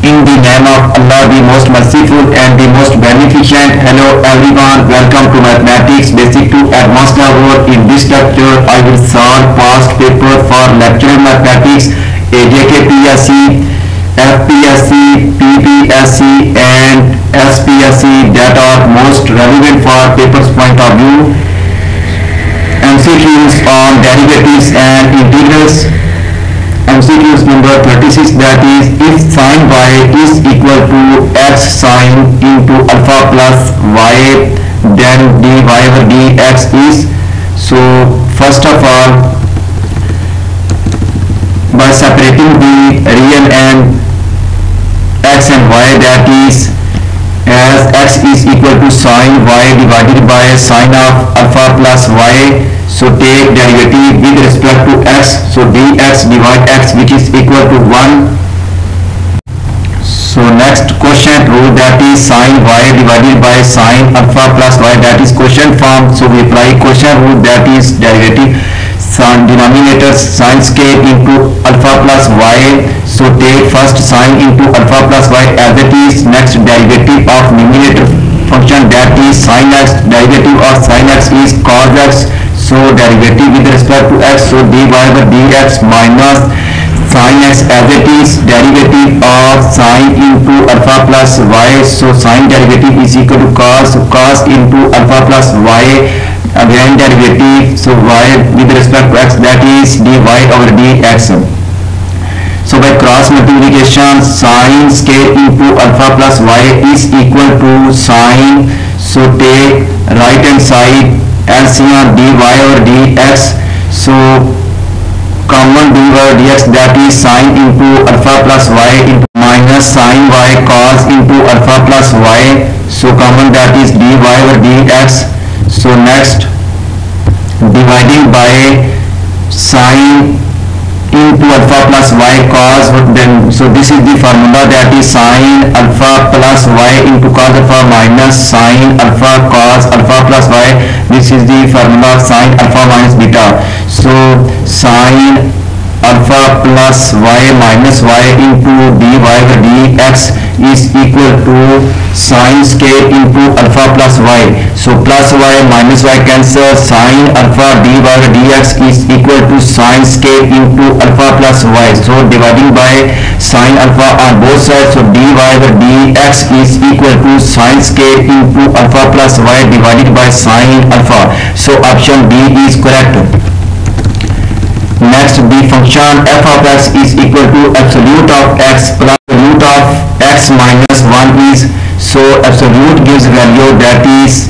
In the name of Allah, the most merciful and the most beneficent. Hello everyone, welcome to Mathematics Basic to Advanced level. In this lecture, I will solve past paper for lecture mathematics, AJK FPSC, PPSC and SPSC that are most relevant for paper's point of view. MCQs on derivatives and integrals. MCQs number 36, that is, if sin y is equal to x sin into alpha plus y, then dy over dx is. So first of all, by separating the real and x and y, that is, as x is equal to sin y divided by sin of alpha plus y, so take derivative with respect to x, so dx divide x, which is equal to 1. So next quotient rule, that is sin y divided by sin alpha plus y, that is quotient form. So we apply quotient rule, that is derivative sin denominator sin square into alpha plus y, so take first sin into alpha plus y as it is. Next derivative of numerator function, that is sin x, derivative of sin x is cos x, so derivative with respect to x, so dy over dx minus sin x as it is, derivative of sin into alpha plus y, so sin derivative is equal to cos, so cos into alpha plus y, again derivative, so y with respect to x, that is dy over dx. So by cross multiplication, sin square into alpha plus y is equal to sin, so take right hand side LCM dy over dx, so common dy over dx, that is sin into alpha plus y into minus sin y cos into alpha plus y, so common, that is dy over dx. So next dividing by sin into alpha plus y cos, then so this is the formula, that is sin alpha plus y into cos alpha minus sin alpha cos alpha plus y, this is the formula sin alpha minus beta. So sin alpha plus y minus y into dy over dx is equal to sin square into alpha plus y, so plus y minus y cancel, sin alpha dy over dx is equal to sin square into alpha plus y, so dividing by sin alpha on both sides, so dy over dx is equal to sin square into alpha plus y divided by sin alpha, so option B is correct. Next, the function f of x is equal to absolute of x plus root of x minus 1 is, so absolute gives value, that is,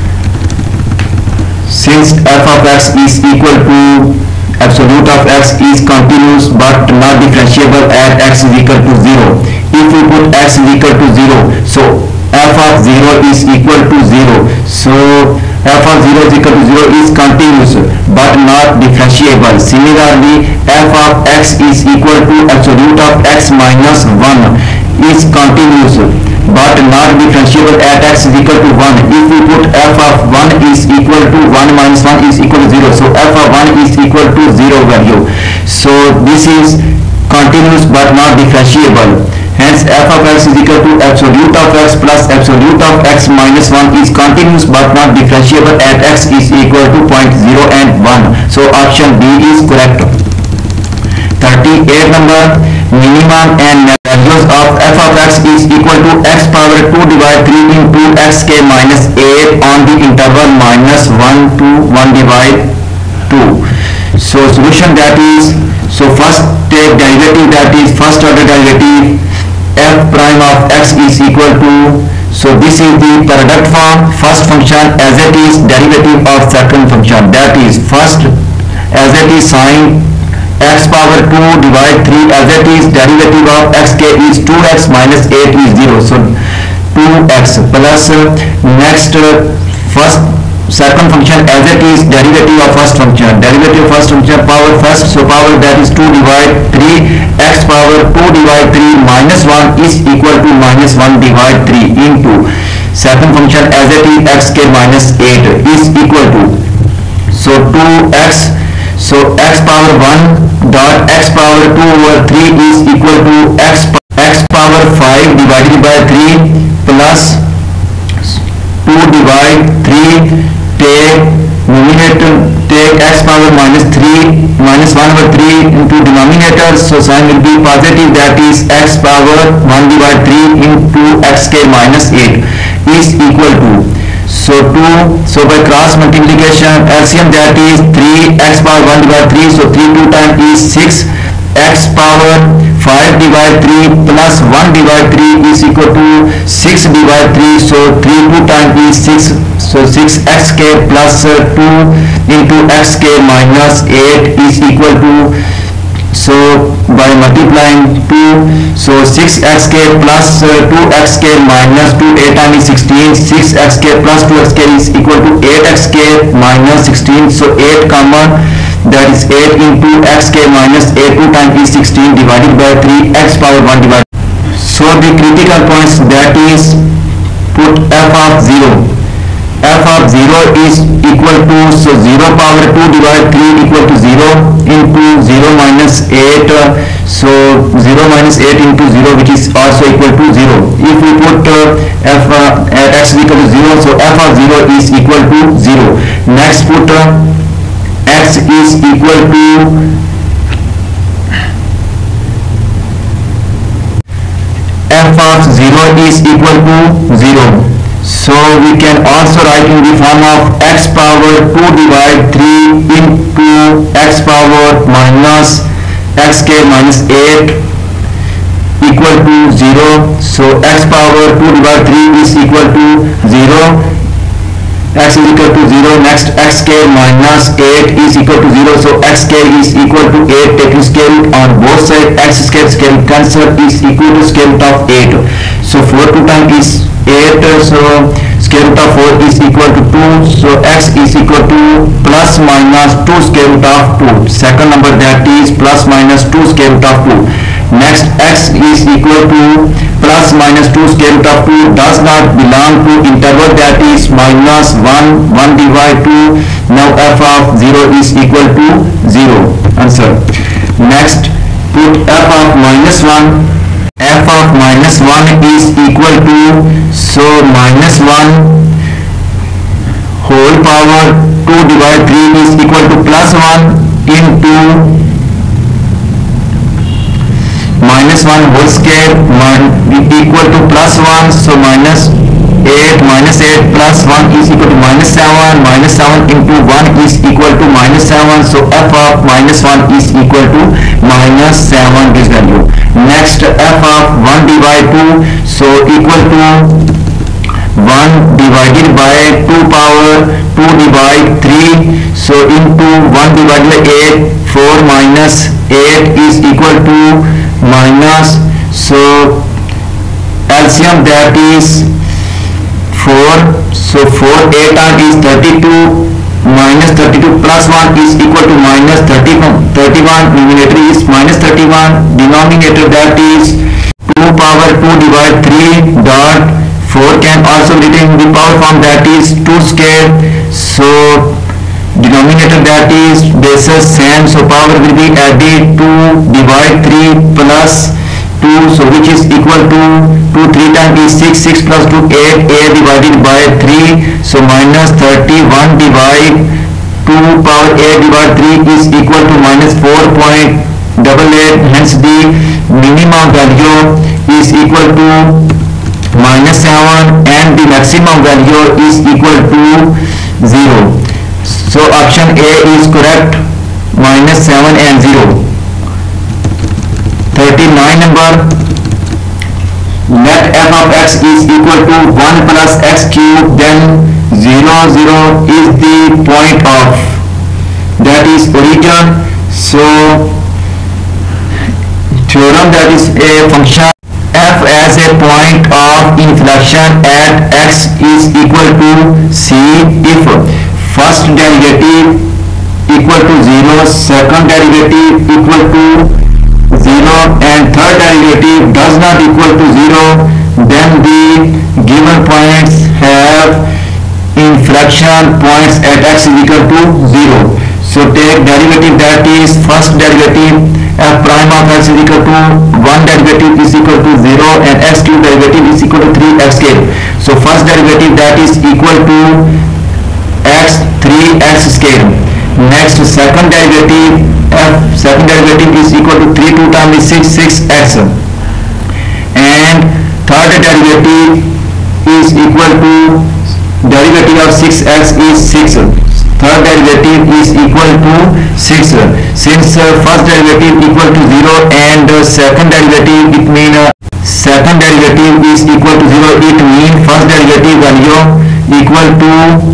since f of x is equal to absolute of x is continuous but not differentiable at x is equal to 0. If we put x is equal to 0, so f of 0 is equal to 0, so f of 0 is equal to 0 is continuous but not differentiable. Similarly, f of x is equal to absolute of x minus 1 is continuous but not differentiable at x is equal to 1. If we put f of 1 is equal to 1 minus 1 is equal to 0, so f of 1 is equal to 0 value. So this is continuous but not differentiable. Hence f of x is equal to absolute of x plus absolute of x minus 1 is continuous but not differentiable at x is equal to 0 and 1. So option B is correct. 38 number, minimum and values of f of x is equal to x power 2 divide 3 into xk minus 8 on the interval minus 1 to 1 divide 2. So solution, that is, so first take derivative, that is first order derivative, f prime of x is equal to, so this is the product form, first function as it is derivative of second function, that is first as it is sin x power 2 divide 3 as it is derivative of xk is 2x minus 8 is 0, so 2x plus next first second function as it is derivative of first function, derivative of first function power first, so power, that is 2 divide 3, x power 2 divide 3 minus 1 is equal to minus 1 divide 3 into second function as it is xk minus 8 is equal to, so 2x, so x power 1 dot x power 2 over 3 is equal to x power 5 into denominator, so sign will be positive, that is x power 1 divided 3 into x square minus 8 is equal to, so 2, so by cross multiplication LCM, that is 3x power 1 divided 3, so 3 2 times is 6, x power 5 divided 3 plus 1 divided 3 is equal to 6 divided 3, so 3 2 times is 6, so 6x square plus 2 into x square minus 8 is equal to, so by multiplying 2, so 6x square plus 2x square minus 2, 8 times is 16, 6x square plus 2x square is equal to 8x square minus 16, so 8 common, that is 8 into x square minus 8, 2 times is 16 divided by 3 x power 1 divided. So the critical points, that is put f of 0. F of 0 is equal to, so 0 power 2 divided 3 equal to 0 into 0 minus 8, so 0 minus 8 into 0, which is also equal to 0. If we put f at x is equal to 0, so f of 0 is equal to 0. Next put x is equal to f of 0 is equal to 0. So we can also write in the form of x power 2 divided 3 into x power minus x square minus 8 equal to 0. So x power 2 divided 3 is equal to 0. X is equal to 0. Next x square minus 8 is equal to 0. So x square is equal to 8. Taking square root on both sides, x square cancel is equal to square root of 8. So 4 2 times is 8. So square root of 4 is equal to 2. So x is equal to plus minus 2 square root of 2. Second number, that is plus minus 2 square root of 2. Next x is equal to plus minus 2 square root of 2 does not belong to interval, that is minus 1 divided 2. Now f of 0 is equal to 0. Answer. Next put f of minus 1. F of minus 1 is equal to, so minus 1 whole power 2 divided 3 is equal to plus 1 into minus 1 whole square equal to plus 1, so minus 8 plus 1 is equal to minus 7, minus 7 into 1 is equal to minus 7, so f of minus 1 is equal to minus 7, this value. Next f of 1 divided 2, so equal to 1 divided by 2 power 2 divided 3, so into 1 divided by 8, 4 minus 8 is equal to minus, so LCM, that is 4, so 4 8 times is 32, minus 32 plus 1 is equal to minus 31, numerator is minus 31, denominator, that is 2 power 2 divided 3 dot 4 can also be written in the power form, that is 2 square, so denominator, that is bases same, so power will be added 2 divide 3 plus 2, so which is equal to 2 3 times is 6, 6 plus 2 8, 8 divided by 3, so minus 31 divide 2 power 8 divided 3 is equal to minus 4.88, hence the minimum value is equal to minus 7 and the maximum value is equal to 0. So option A is correct, minus 7 and 0. 39 number, let f of x is equal to 1 plus x cube, then 0 0 is the point of, that is origin. So theorem, that is a function f as a point of inflection at x is equal to c if first derivative equal to 0, second derivative equal to 0 and third derivative does not equal to 0, then the given points have inflection points at x is equal to 0. So take derivative, that is first derivative f prime of x is equal to 1 derivative is equal to 0 and x cube derivative is equal to 3x square. So first derivative, that is equal to x 3x square. Next second derivative f second derivative is equal to 3 2 times is 6x, and third derivative is equal to derivative of 6x is 6. Third derivative is equal to 6. Since first derivative equal to 0 and second derivative, it mean second derivative is equal to 0, it mean first derivative value equal to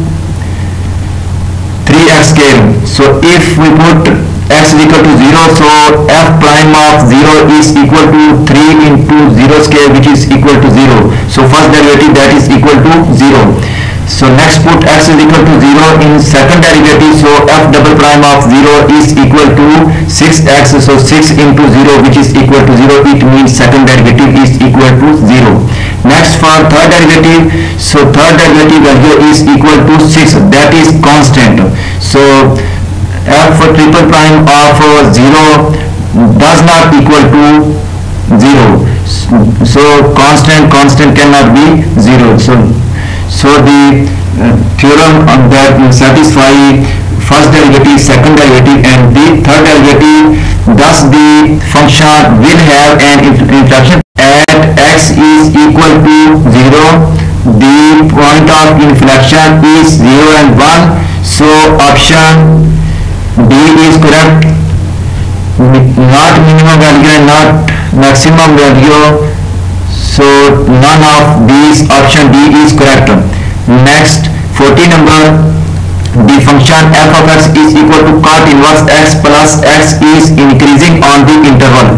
3x square. So if we put x is equal to 0, so f prime of 0 is equal to 3 into 0 square, which is equal to 0. So first derivative, that is equal to 0. So next put x is equal to 0 in second derivative, so f double prime of 0 is equal to 6x, so 6 into 0, which is equal to 0, it means second derivative is equal to 0. Next for third derivative, so third derivative value is equal to 6, that is constant. So f triple prime of 0 does not equal to 0. So constant cannot be 0. So the theorem on that satisfy first derivative, second derivative, and the third derivative. Thus the function will have an inflection at x is equal to 0. The point of inflection is 0 and 1. So option D is correct. Not minimum value and not maximum value. So none of these, option D is correct. Next 14 number, the function f of x is equal to cot inverse x plus x is increasing on the interval.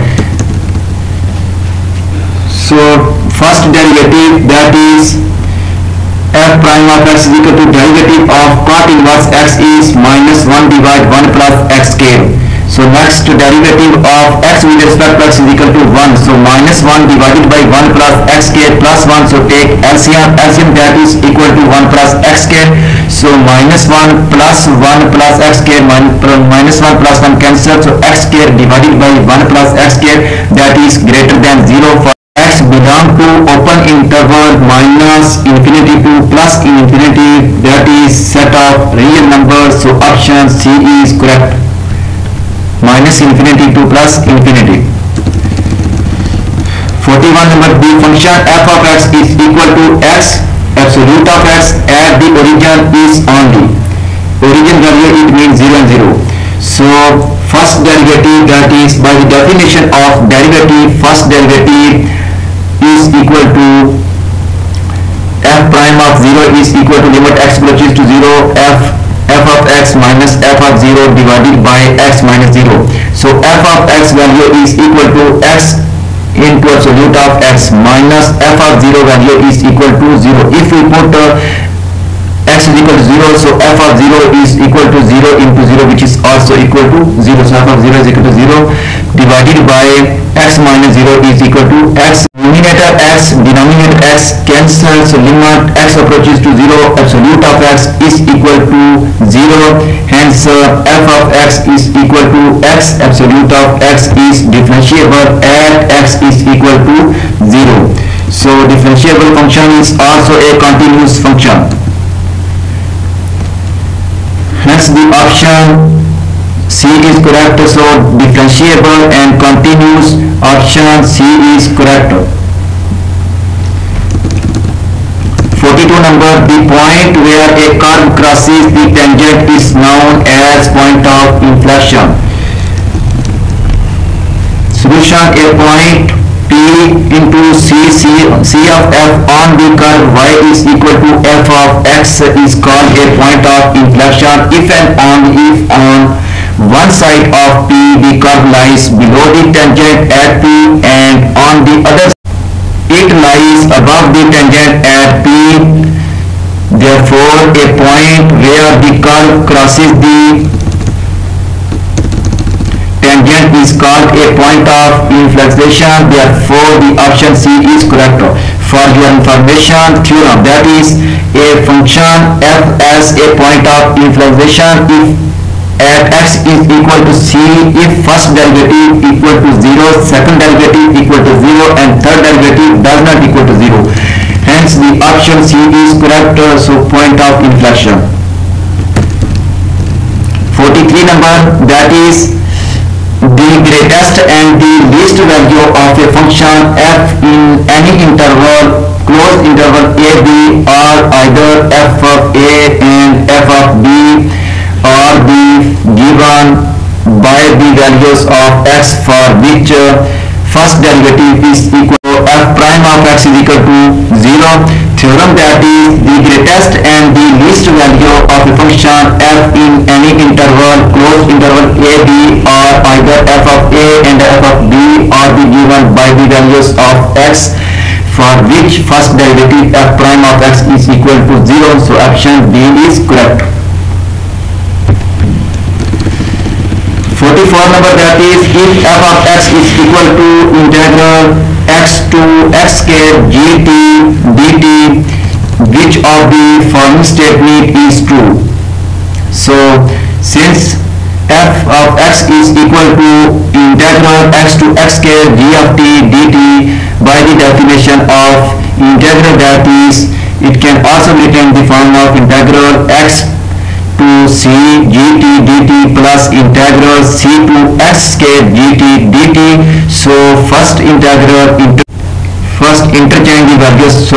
So first derivative, that is f prime of x is equal to derivative of cot inverse x is minus 1 divided 1 plus x square. So next derivative of x with respect to x is equal to 1. So minus 1 divided by 1 plus x square plus 1. So take LCM, that is equal to 1 plus x square. So minus 1 plus 1 plus x square, minus 1 plus 1 cancel. So x square divided by 1 plus x square, that is greater than 0 for x belong to open interval minus infinity to plus infinity, that is set of real numbers. So option C is correct. Minus infinity to plus infinity. 41 number, the function f of x is equal to x absolute of x at the origin is only. Origin value, it means 0 and 0. So first derivative, that is by the definition of derivative, first derivative is equal to f prime of 0 is equal to limit x approaches to 0 f of x minus f of 0 divided by x minus 0. So f of x value is equal to x into absolute of x minus f of 0 value is equal to 0. If we put x is equal to 0, so f of 0 is equal to 0 into 0, which is also equal to 0. So f of 0 is equal to 0 divided by x minus 0 is equal to x. Numerator x, denominator x cancel. So limit x approaches to 0, absolute of x is equal to 0. Hence f of x is equal to x, absolute of x is differentiable at x is equal to 0. So differentiable function is also a continuous function. Hence the option C is correct. So differentiable and continuous, option C is correct. 42 number, the point where a curve crosses the tangent is known as point of inflection. Solution, a point P into C of f on the curve y is equal to f of x is called a point of inflection if and only if on one side of P the curve lies below the tangent at P and on the other side it lies above the tangent at P. Therefore a point where the curve crosses the tangent is called a point of inflection. Therefore the option C is correct. For your information, theorem, that is a function f as a point of inflection if at x is equal to c if first derivative equal to 0, second derivative equal to 0, and third derivative does not equal to 0. Hence the option C is correct. So point of inflection. 43 number, that is the greatest and the least value of a function f in any interval closed interval a b are either f of a and f of b are the given by the values of x for which first derivative is equal to f prime of x is equal to 0. Theorem that is the greatest and the least value of a function f in any interval closed interval a b are either f of a and f of b are the given by the values of x for which first derivative f prime of x is equal to 0. So option B is correct. 44 number, that is if f of x is equal to integral x to x square gt dt, which of the following statement is true? So since f of x is equal to integral x to x square g of t dt, by the definition of integral, that is it can also be written in the form of integral x to c gt dt plus integral c to x square gt dt. So first interchange the values. So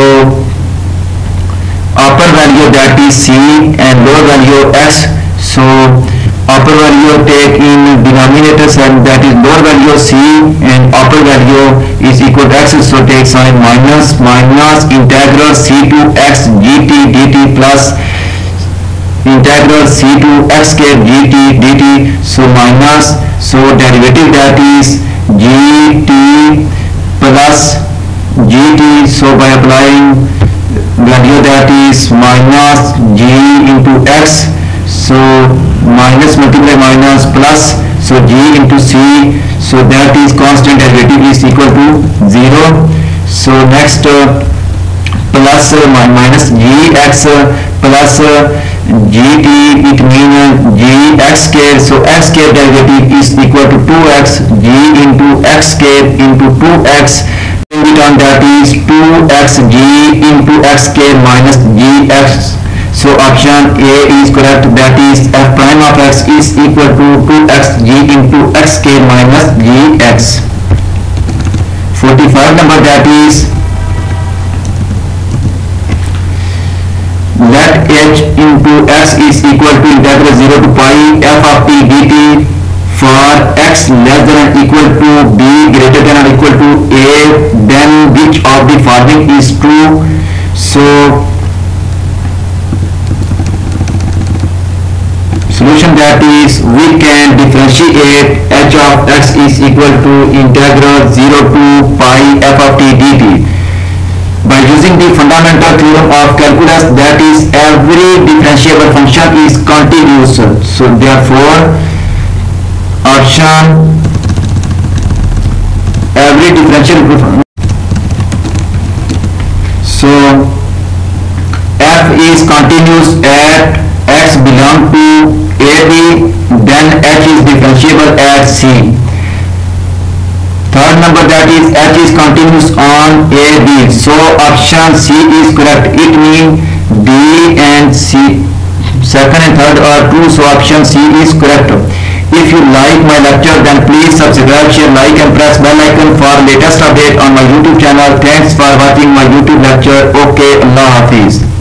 upper value, that is c, and lower value x. So upper value take in denominator side, that is lower value c, and upper value is equal to x. So take sign minus integral c to x gt dt plus integral c to x square gt dt. So minus, so derivative, that is gt plus gt. So by applying value, that is minus g into x, so minus multiply minus plus, so g into c, so that is constant derivative is equal to 0. So next plus minus gx plus gt, it means gx square. So x square derivative is equal to 2x, g into x square into 2x, and that is 2x g into x square minus gx. So option A is correct, that is f prime of x is equal to 2x g into x square minus gx. 45 number, that is let h into x is equal to integral 0 to pi f of t dt for x less than or equal to b greater than or equal to a, then which of the following is true? So solution, that is we can differentiate h of x is equal to integral 0 to pi f of t dt by using the fundamental theorem of calculus, that is every differentiable function is continuous. So therefore option every differentiable function, so f is continuous at x belong to ab, then h is differentiable at c. Third number, that is h is continuous on ab, so option c is correct. It means d and c, second and third are true, so option c is correct. If you like my lecture, then please subscribe, share, like and press bell icon for latest update on my YouTube channel. Thanks for watching my YouTube lecture. Okay, Allah Hafiz.